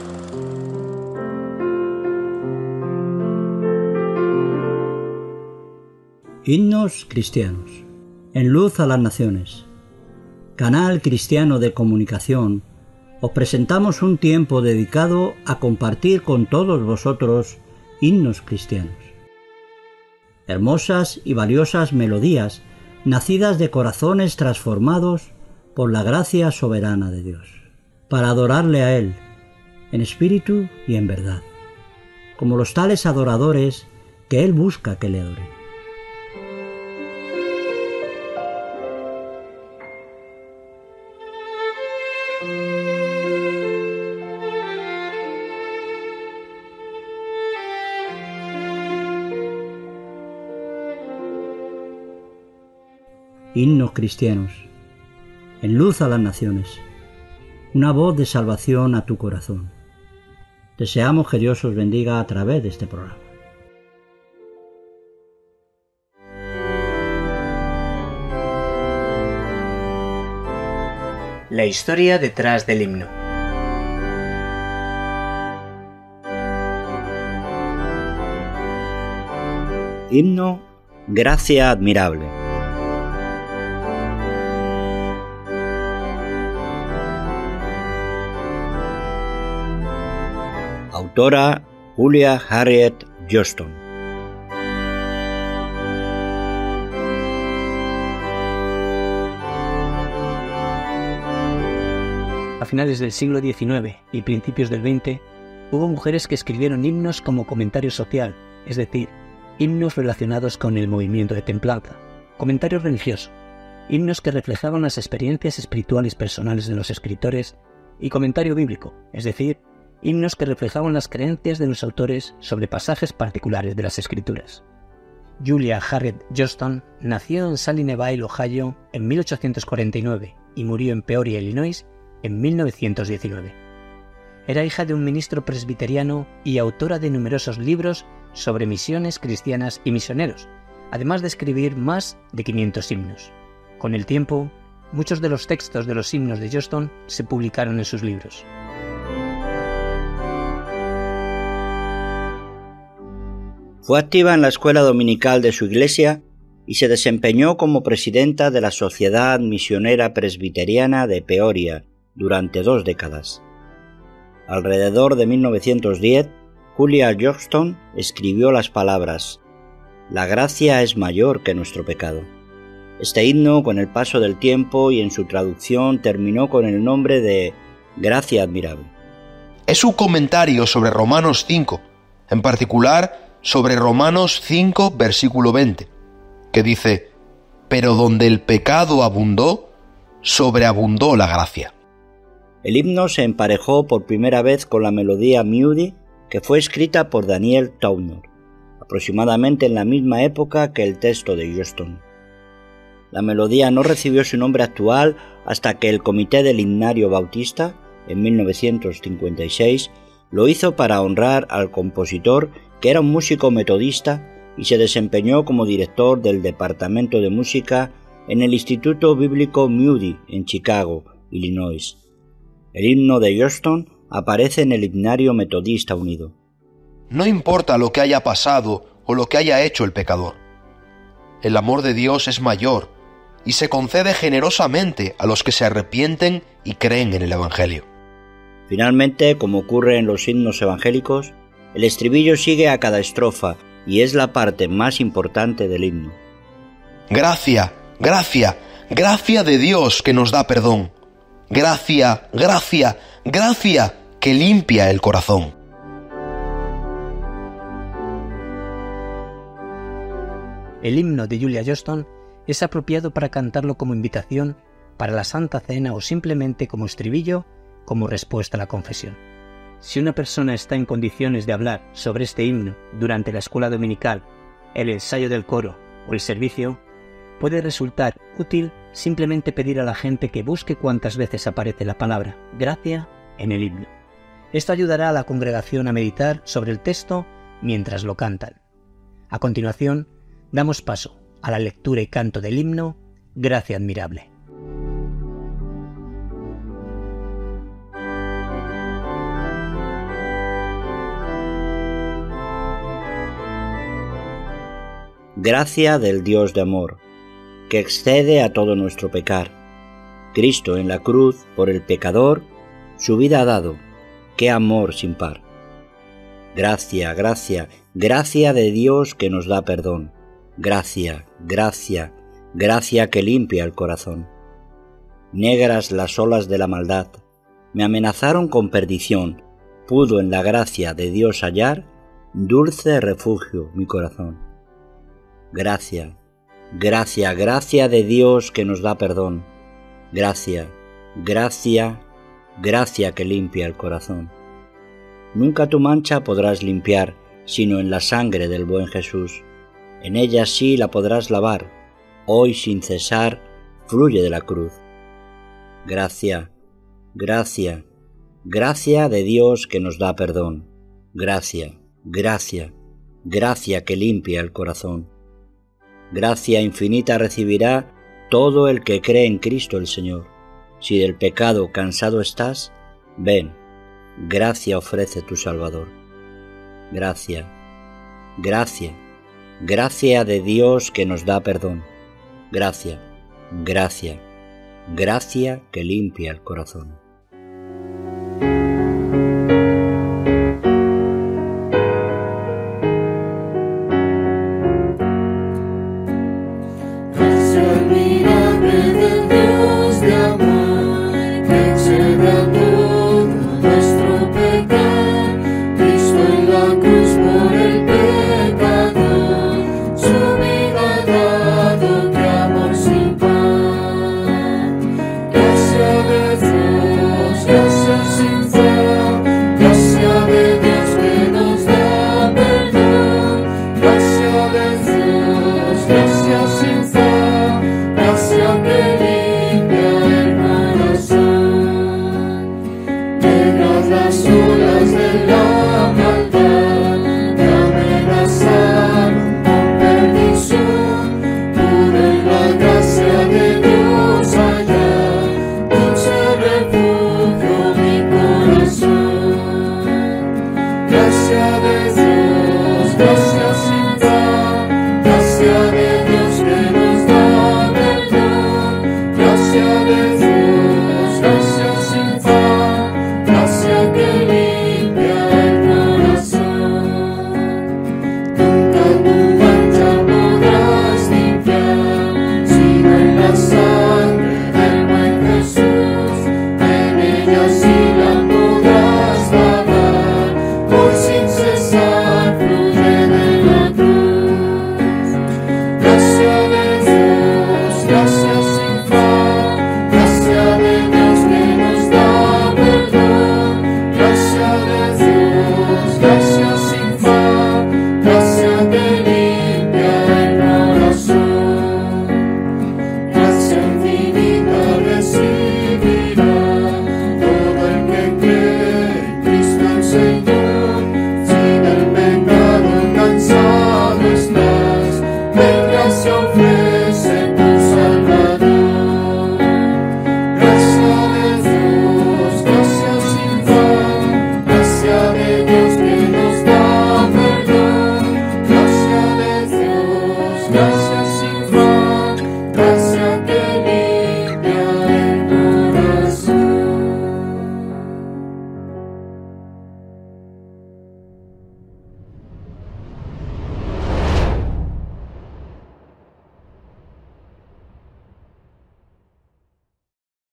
Himnos cristianos. En luz a las naciones. Canal cristiano de comunicación, os presentamos un tiempo dedicado a compartir con todos vosotros himnos cristianos. Hermosas y valiosas melodías nacidas de corazones transformados por la gracia soberana de Dios, para adorarle a Él, en espíritu y en verdad, como los tales adoradores que Él busca que le adoren. Himnos cristianos, en luz a las naciones, una voz de salvación a tu corazón. Deseamos que Dios os bendiga a través de este programa. La historia detrás del himno. Himno, gracia admirable. Autora Julia Harriet Johnston. A finales del siglo XIX y principios del XX, hubo mujeres que escribieron himnos como comentario social, es decir, himnos relacionados con el movimiento de templanza, comentario religioso, himnos que reflejaban las experiencias espirituales personales de los escritores y comentario bíblico, es decir, himnos que reflejaban las creencias de los autores sobre pasajes particulares de las Escrituras. Julia Harriet Johnston nació en Salineville, Ohio, en 1849 y murió en Peoria, Illinois, en 1919. Era hija de un ministro presbiteriano y autora de numerosos libros sobre misiones cristianas y misioneros, además de escribir más de 500 himnos. Con el tiempo, muchos de los textos de los himnos de Johnston se publicaron en sus libros. Fue activa en la escuela dominical de su iglesia y se desempeñó como presidenta de la Sociedad Misionera Presbiteriana de Peoria durante 2 décadas. Alrededor de 1910, Julia Johnston escribió las palabras: «La gracia es mayor que nuestro pecado». Este himno, con el paso del tiempo y en su traducción, terminó con el nombre de Gracia admirable. Es un comentario sobre Romanos 5, en particular sobre Romanos 5, versículo 20, que dice: «Pero donde el pecado abundó, sobreabundó la gracia». El himno se emparejó por primera vez con la melodía Moody, que fue escrita por Daniel Towner, aproximadamente en la misma época que el texto de Johnston. La melodía no recibió su nombre actual hasta que el Comité del Himnario Bautista, en 1956, lo hizo para honrar al compositor, que era un músico metodista y se desempeñó como director del Departamento de Música en el Instituto Bíblico Moody en Chicago, Illinois. El himno de Johnston aparece en el Himnario Metodista Unido. No importa lo que haya pasado o lo que haya hecho el pecador. El amor de Dios es mayor y se concede generosamente a los que se arrepienten y creen en el Evangelio. Finalmente, como ocurre en los himnos evangélicos, el estribillo sigue a cada estrofa y es la parte más importante del himno. Gracia, gracia, gracia de Dios que nos da perdón. Gracia, gracia, gracia que limpia el corazón. El himno de Julia Johnston es apropiado para cantarlo como invitación para la Santa Cena o simplemente como estribillo, como respuesta a la confesión. Si una persona está en condiciones de hablar sobre este himno durante la escuela dominical, el ensayo del coro o el servicio, puede resultar útil simplemente pedir a la gente que busque cuántas veces aparece la palabra gracia en el himno. Esto ayudará a la congregación a meditar sobre el texto mientras lo cantan. A continuación, damos paso a la lectura y canto del himno Gracia admirable. gracia del Dios de amor, que excede a todo nuestro pecar. Cristo en la cruz, por el pecador, su vida ha dado, qué amor sin par. Gracia, gracia, gracia de Dios que nos da perdón. Gracia, gracia, gracia que limpia el corazón. Negras las olas de la maldad, me amenazaron con perdición, pudo en la gracia de Dios hallar dulce refugio mi corazón. Gracia, gracia, gracia de Dios que nos da perdón. Gracia, gracia, gracia que limpia el corazón. Nunca tu mancha podrás limpiar, sino en la sangre del buen Jesús. En ella sí la podrás lavar, hoy sin cesar fluye de la cruz. Gracia, gracia, gracia de Dios que nos da perdón. Gracia, gracia, gracia que limpia el corazón. Gracia infinita recibirá todo el que cree en Cristo el Señor. Si del pecado cansado estás, ven, gracia ofrece tu Salvador. Gracia, gracia, gracia de Dios que nos da perdón. Gracia, gracia, gracia que limpia el corazón. Sangre del buen Jesús, en ella